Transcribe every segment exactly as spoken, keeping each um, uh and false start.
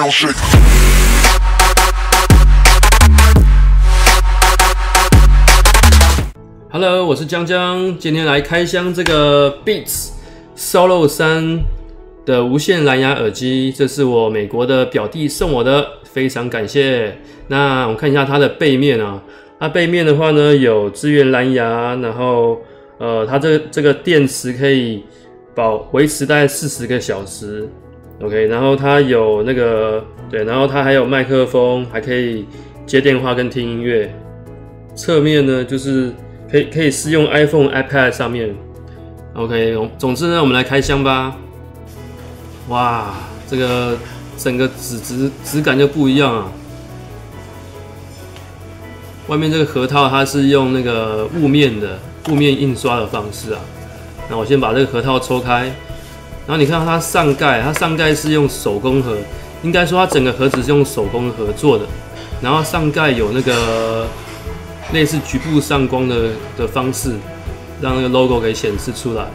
ground shake. Hello， 我是江江，今天来开箱这个 Beats Solo 三的无线蓝牙耳机，这是我美国的表弟送我的，非常感谢。那我们看一下它的背面啊，它背面的话呢有支援蓝牙，然后呃，它这个这个电池可以保维持大概四十个小时 ，OK， 然后它有那个对，然后它还有麦克风，还可以接电话跟听音乐。侧面呢就是可以可以适用 iPhone、iPad 上面 ，OK， 总之呢，我们来开箱吧。哇，这个整个质质质感就不一样啊！外面这个盒套它是用那个雾面的雾面印刷的方式啊。那我先把这个盒套抽开，然后你看到它上盖，它上盖是用手工盒，应该说它整个盒子是用手工盒做的，然后上盖有那个类似局部上光的的方式，让那个 logo 给显示出来。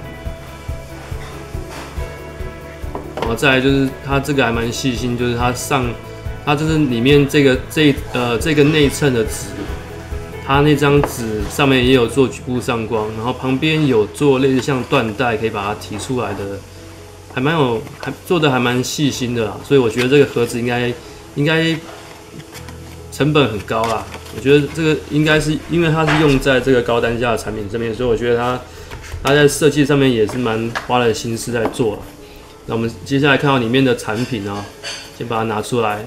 然后再来就是它这个还蛮细心，就是它上，它就是里面这个这呃这个内衬的纸，它那张纸上面也有做局部上光，然后旁边有做类似像缎带，可以把它提出来的，还蛮有，还做的还蛮细心的啦。所以我觉得这个盒子应该应该成本很高啦。我觉得这个应该是因为它是用在这个高单价的产品这边，所以我觉得它它在设计上面也是蛮花了心思在做了。那我们接下来看到里面的产品啊，先把它拿出来。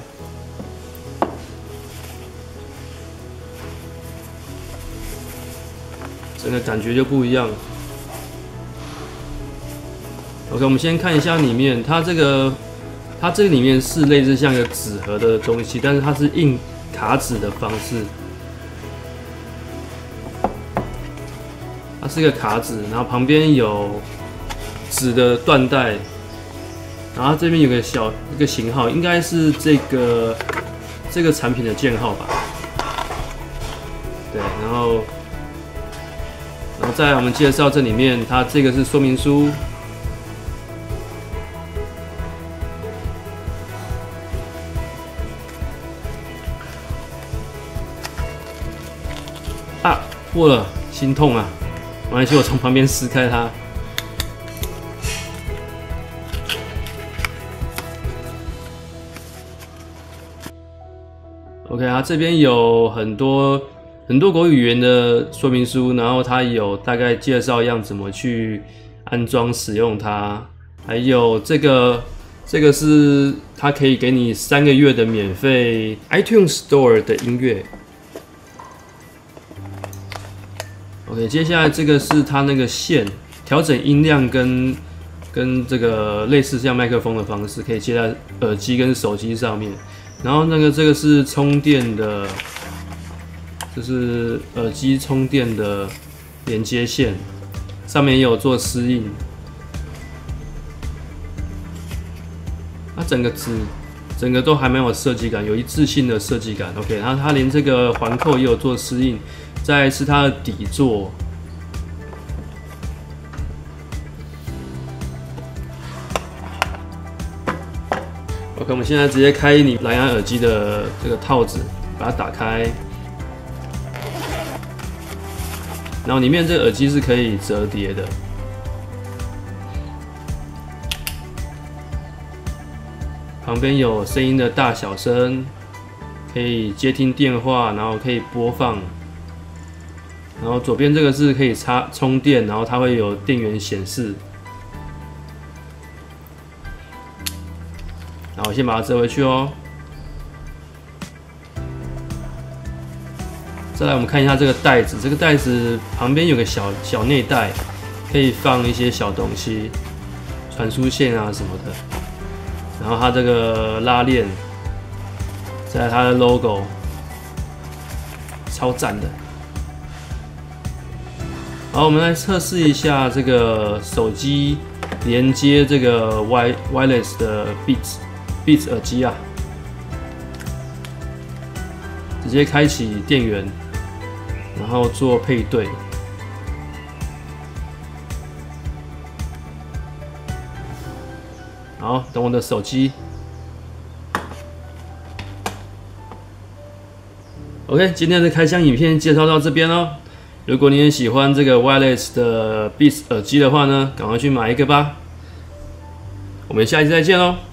整个感觉就不一样。OK， 我们先看一下里面，它这个它这个里面是类似像个纸盒的东西，但是它是印卡纸的方式。它是一个卡纸，然后旁边有纸的缎带。然后这边有个小一个型号，应该是这个这个产品的件号吧。对，然后然后再来我们介绍这里面，它这个是说明书。啊，破了，心痛啊！没关系，我从旁边撕开它。OK， 它这边有很多很多国语言的说明书，然后它有大概介绍要怎么去安装使用它，还有这个这个是它可以给你三个月的免费 iTunes Store 的音乐。OK， 接下来这个是它那个线调整音量跟跟这个类似像麦克风的方式，可以接在耳机跟手机上面。然后那个这个是充电的，就是耳机充电的连接线，上面也有做湿印。它整个纸整个都还蛮有设计感，有一致性的设计感。OK， 然后它连这个环扣也有做湿印，再来是它的底座。OK， 我们现在直接开你蓝牙耳机的这个套子，把它打开，然后里面这个耳机是可以折叠的，旁边有声音的大小声，可以接听电话，然后可以播放，然后左边这个是可以插充电，然后它会有电源显示。然后我先把它折回去哦。再来，我们看一下这个袋子，这个袋子旁边有个小小内袋，可以放一些小东西，传输线啊什么的。然后它这个拉链，再来它的 logo， 超赞的。好，我们来测试一下这个手机连接这个 wireless 的 Beats。Beats 耳机啊，直接开启电源，然后做配对。好，等我的手机 OK， 今天的开箱影片介绍到这边哦。如果你也喜欢这个 wireless 的 Beats 耳机的话呢，赶快去买一个吧。我们下期再见喽。